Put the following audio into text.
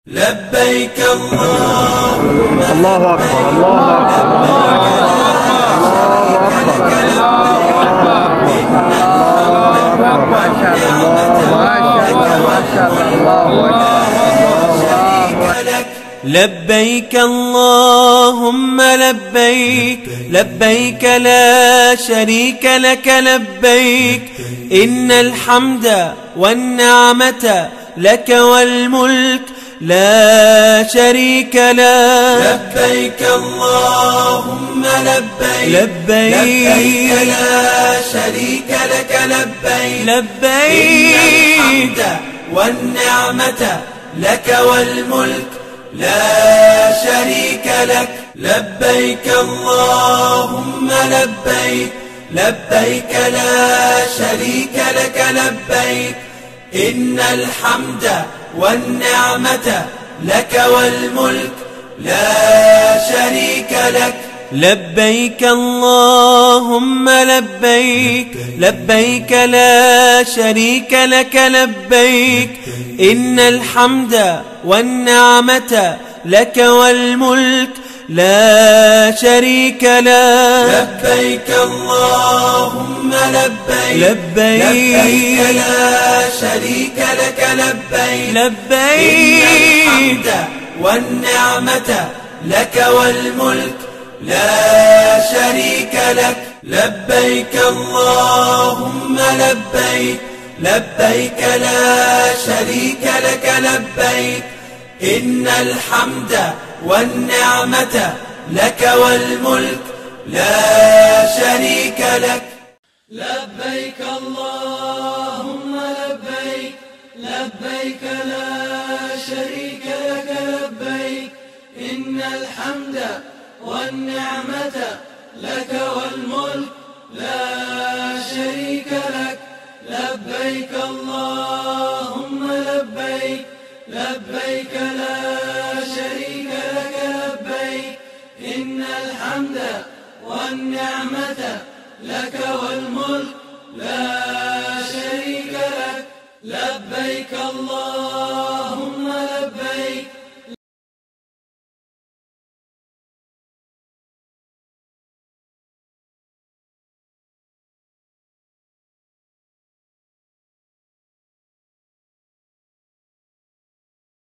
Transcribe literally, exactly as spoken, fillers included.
لبيك اللهم الله أكبر الله أكبر لبيك اللهم لبيك لبيك لا شريك لك لبيك إن الحمد والنعمة لك والملك لا شريك له. لبيك اللهم لبيك لبيك لا شريك لك لبيك لبيك إن الحمد والنعمة لك والملك لا شريك لك. لبيك اللهم لبيك لبيك لا شريك لك لبيك إن الحمد والنعمة لك والملك لا شريك لك. لبيك اللهم لبيك لبيك لا شريك لك لبيك إن الحمد والنعمة لك والملك لا شريك له. لبيك اللهم لبيك لبيك لا شريك لك لبيك لبيك إن الحمد والنعمة لك والملك لا شريك لك. لبيك اللهم لبيك لبيك لا شريك لك لبيك إن الحمد والنعمة لك والملك لا شريك لك. لبيك اللهم لبيك لبيك لا شريك لك لبيك إن الحمد والنعمة لك والملك لا شريك لك. لبيك اللهم لبيك لبيك لا شريك لك لبيك إن الحمد والنعمة لك والملك لا شريك لك. لبيك الله